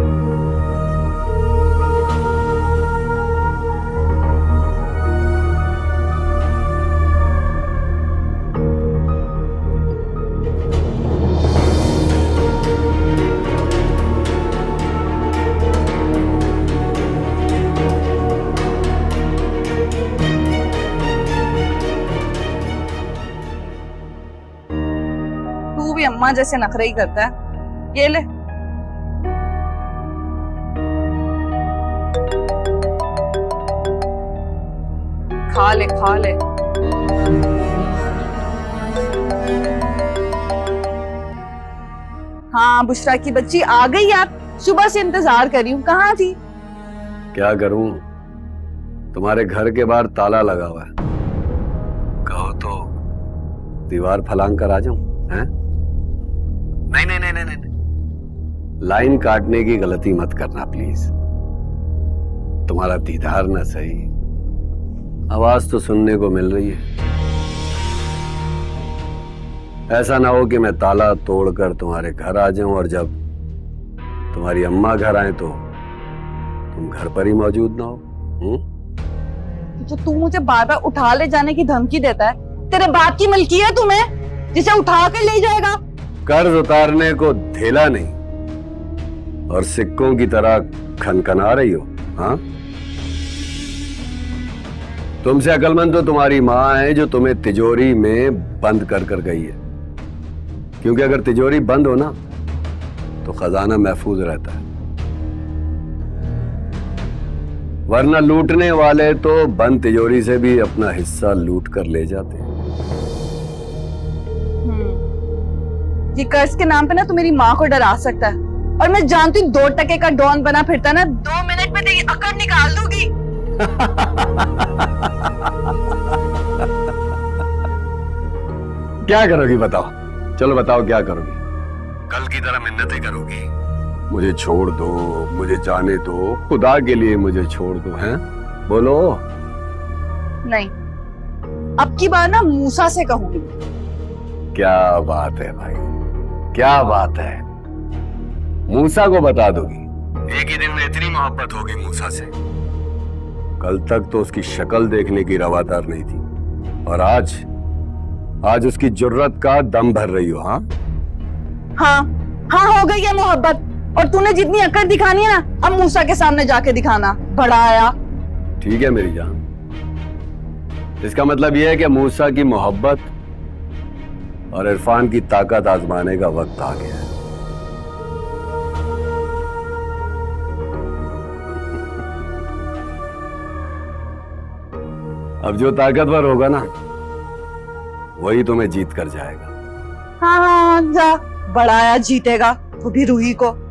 अम्मा जैसे नखरे ही करता है। ये ले। खा ले खा ले। हाँ बुशरा की बच्ची आ गई यार, सुबह से इंतजार कर रही हूँ, कहाँ थी? क्या करूं, तुम्हारे घर के बाहर ताला लगा हुआ है, कहो तो दीवार फलांग कर आ जाऊं? हैं? नहीं नहीं नहीं नहीं नहीं, लाइन काटने की गलती मत करना प्लीज। तुम्हारा दीदार ना सही, आवाज तो सुनने को मिल रही है। ऐसा ना हो कि मैं ताला तोड़कर तुम्हारे घर आ जाऊं और जब तुम्हारी अम्मा घर आए तो तुम घर पर ही मौजूद ना हो। जो तू मुझे बार बार उठा ले जाने की धमकी देता है, तेरे बाप की मलकियत तुम्हें जिसे उठा कर ले जाएगा। कर्ज उतारने को धेला नहीं और सिक्कों की तरह खनखना रही हो। हाँ, तुमसे अकलमंद तो तुम्हारी माँ है जो तुम्हें तिजोरी में बंद कर कर गई है, क्योंकि अगर तिजोरी बंद हो ना तो खजाना महफूज रहता है, वरना लूटने वाले तो बंद तिजोरी से भी अपना हिस्सा लूट कर ले जाते हैं। ये कर्ज के नाम पे ना तू मेरी माँ को डरा सकता है, और मैं जानती हूँ 2 टके का डॉन बना फिरता ना, 2 मिनट में तेरी अकड़ निकाल दूंगी। क्या करोगी बताओ, चलो बताओ क्या करोगी? कल की तरह मिन्नतें करोगी, मुझे छोड़ दो, मुझे जाने दो, खुदा के लिए मुझे छोड़ दो, हैं? बोलो। नहीं, अब की बार ना मूसा से कहूंगी। क्या बात है भाई, क्या बात है, मूसा को बता दोगी? एक ही दिन में इतनी मोहब्बत होगी मूसा से? कल तक तो उसकी शक्ल देखने की रवादार नहीं थी, और आज उसकी जुर्रत का दम भर रही हो। हाँ हाँ हो गई है मोहब्बत, और तूने जितनी अकड़ दिखानी है ना, अब मूसा के सामने जाके दिखाना। बड़ा आया। ठीक है मेरी जान, इसका मतलब यह है कि मूसा की मोहब्बत और इरफान की ताकत आजमाने का वक्त आ गया है। अब जो ताकतवर होगा ना, वही तुम्हें जीत कर जाएगा। हाँ जा, बड़ा आया जीतेगा, वो भी रूही को।